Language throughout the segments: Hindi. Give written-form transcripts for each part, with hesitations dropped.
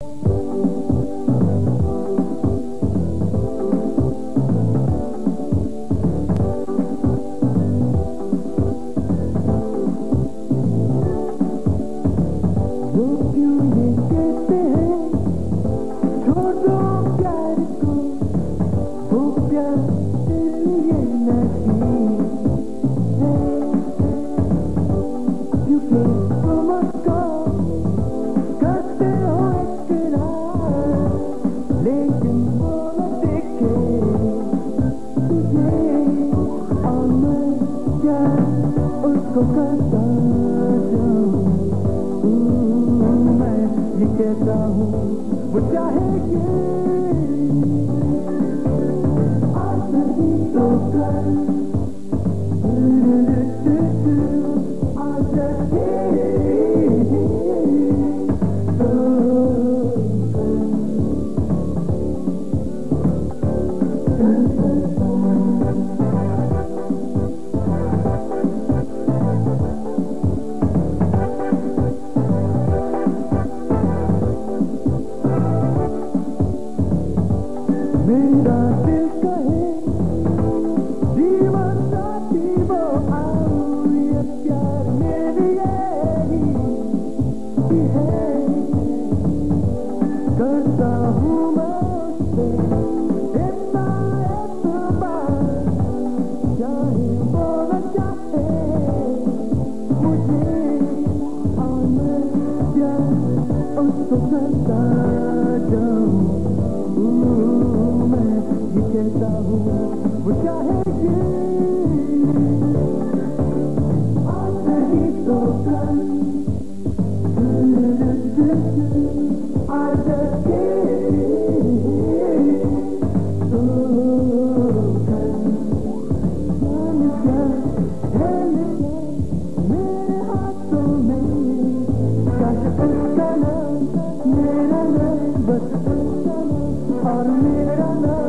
कहता हूँ वो चाहेगी आज नहीं तो कल आज मेरा दिल कहे जीवन साथी वो आओ ये प्यार मेरी यही है करता हूँ मैं उससे इतना एतबार चाहे वो न चाहे मुझे और मैं प्यार उसको करता जाऊँ कहता हूँ वो चाहेगी आज नहीं तो कल आज मेरे हाथों में काश उसका नाम मेरा नाम बस उसका नाम और मेरा नाम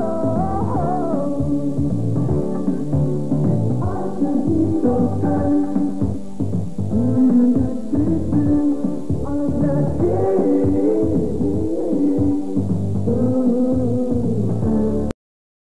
so